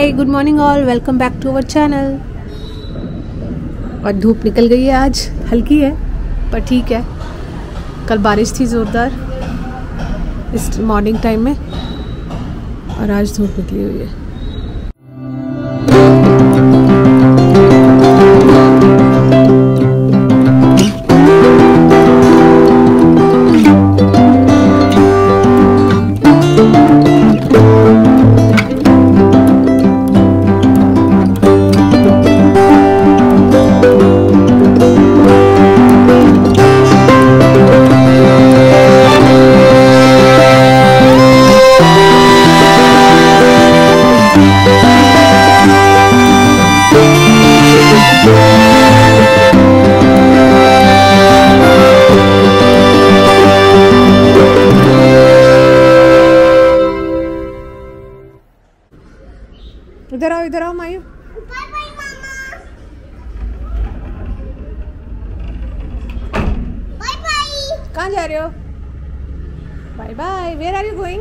Hi, good morning all, welcome back to our channel. और धूप निकल गई है, आज हल्की है पर ठीक है। कल बारिश थी ज़ोरदार इस मॉर्निंग टाइम में और आज धूप निकली हुई है। इधर आओ मायू। बाय बाय मामा। Bye bye. कहाँ जा रहे हो? Bye bye. Where are you going?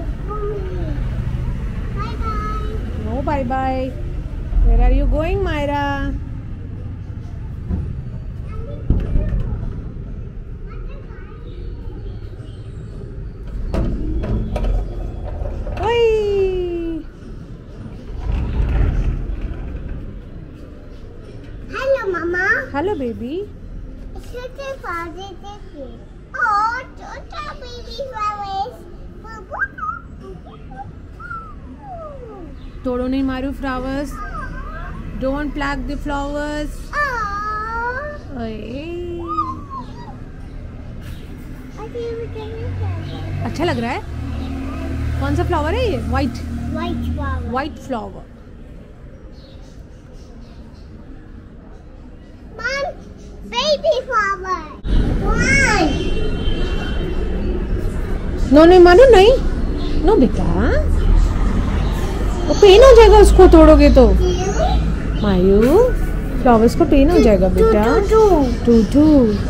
Bye bye. No bye bye. Where are you going Myra? Hello baby. तोड़ो नहीं मारू flowers. Don't pluck the flowers. अच्छा लग रहा है। कौन सा फ्लावर है ये? White flower. Baby flower. No नहीं मानो, नहीं नो बेटा, वो पेन हो जाएगा उसको तोड़ोगे तो। मायू, फ्लावर्स को पेन हो जाएगा बेटा। टू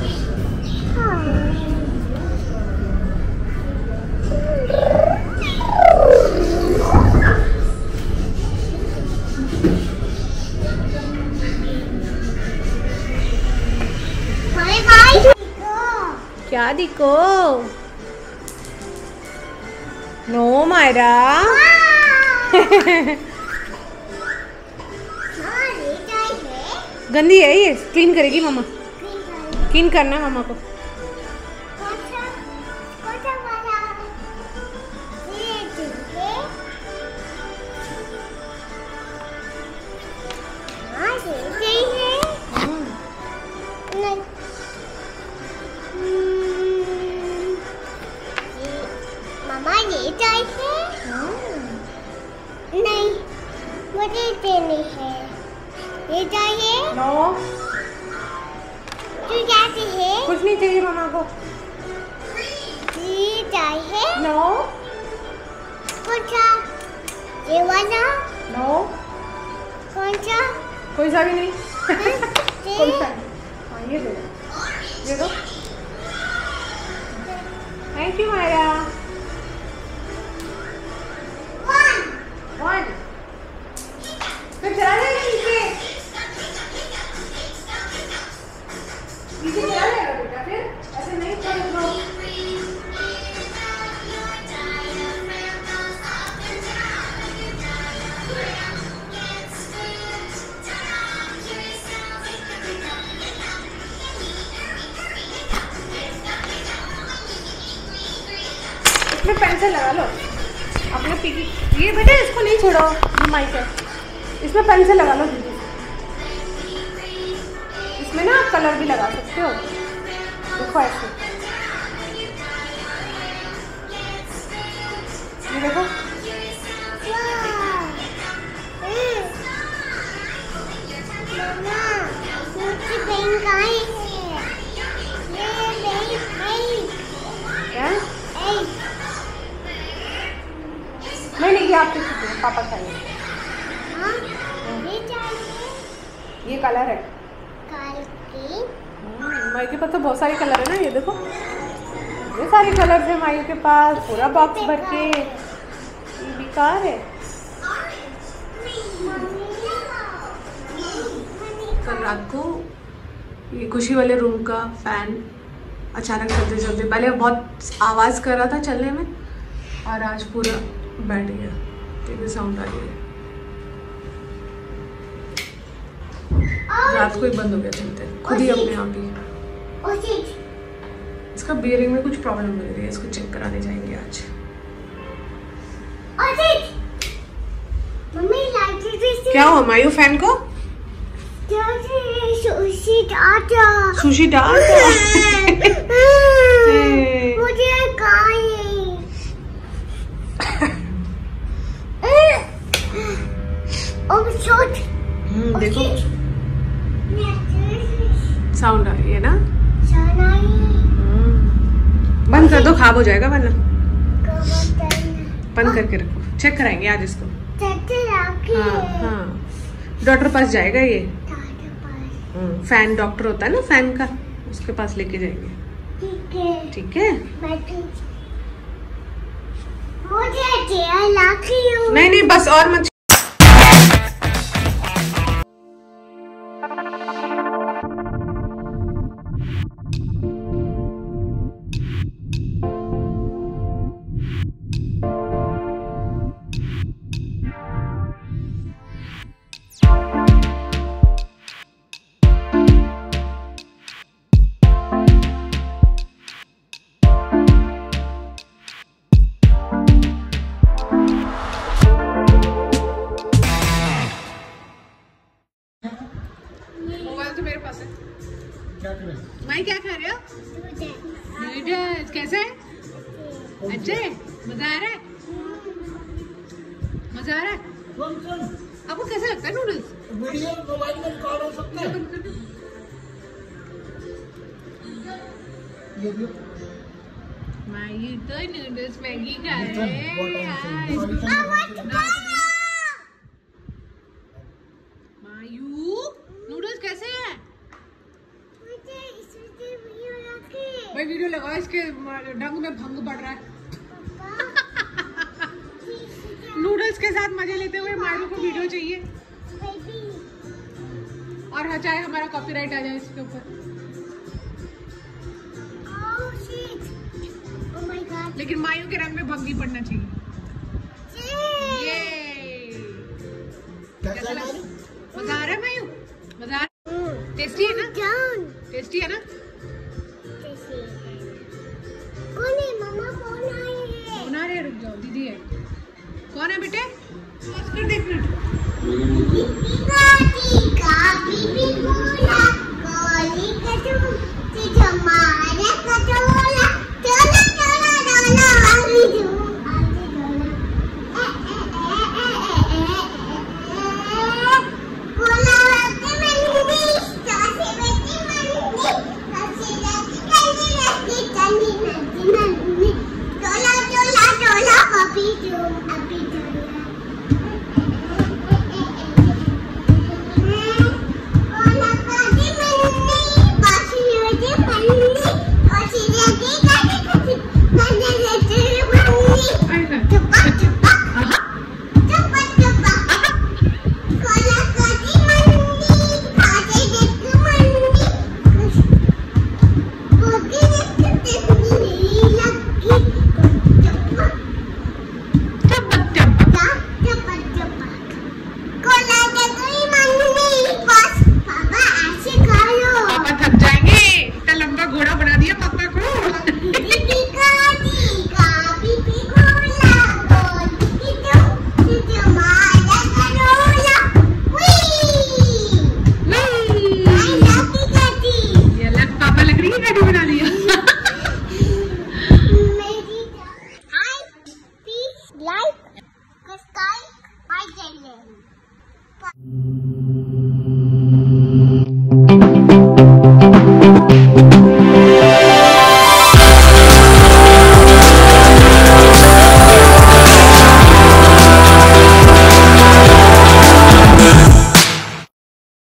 क्या दिखो? नो मायरा। गंदी है ये, क्लीन करेगी मम्मा। क्लीन करना है मम्मा को। ये चाहिए? नहीं, मुझे देनी है। ये चाहिए? नो। तू क्या चाहिए? कुछ नहीं चाहिए मामा को। ये चाहिए? नो। कौन सा? ये वाला? नो। कौन सा? कोई सा भी नहीं। कोई सा नहीं। हाँ, ये दे दो। ये दो। Thank you Myra. फिर चला जाएगा नीचे। नीचे चला जाएगा बेटा, फिर ऐसे नहीं करो। इसमें पेंसिल लगा लो अपने पीकी। ये बेटा इसको नहीं छोड़ो, ये माइक है। इसमें पेंसिल लगा लो दीदी। इसमें ना आप कलर भी लगा सकते हो। देखो ऐसे, ये देखो। मामा, मुझे पेन कहाँ है? ये पेन क्या? नहीं, ये आपके पापा चाहिए। ये चाहिए? ये कलर है। माई के पास तो बहुत सारे कलर है ना, ये देखो। ये सारे कलर है मायू के पास, पूरा बॉक्स भर के। ये बेकार है। रात को ये खुशी वाले रूम का फैन अचानक चलते चलते पहले बहुत आवाज़ कर रहा था चलने में, और आज पूरा बैठ गया, तो साउंड आ रही है। रात को ही बंद हो गया चलते खुद ही अपने आप ही। इसका बियरिंग में कुछ प्रॉब्लम लग रही है, इसको चेक कराने जाएंगे आज। क्या हुआ मायू फैन को? सुशी डाल मुझे देखो साउंड आ रही है ना, बंद कर दो, खराब हो जाएगा वरना। बंद करके रखो, चेक कराएंगे आज इसको। हाँ हाँ, डॉक्टर पास जाएगा ये। फैन डॉक्टर होता है ना फैन का, उसके पास लेके जाएंगे। ठीक है। नहीं नहीं बस और मत। मेरे पास है। क्या कर रहे हो? मैं क्या खा रहे हो? नूडल्स। कैसे है? अच्छे? मजा आ रहा है? मजा आ रहा है? आपको कैसा लगता है नूडल्स? वीडियो मोबाइल में रिकॉर्ड हो सकता है। मायू तो नूडल्स मैगी खा रहे हैं। मायू नूडल्स कैसे हैं? भाई वीडियो लगाओ, इसके ढंग में भंग पड़ रहा है। नूडल्स के साथ मजे लेते हुए मायू को वीडियो चाहिए, और हाँ चाहे हमारा कॉपीराइट आ जाए इसके ऊपर। लेकिन मायू के रंग में भंग ही पड़ना चाहिए। ये मजा आ रहा है मायू? मजा आ रहा है? टेस्टी है ना? टेस्टी है ना? कौन आ रहे? रुक जाओ, दीदी है। कौन है बेटे? कर देख मिनट।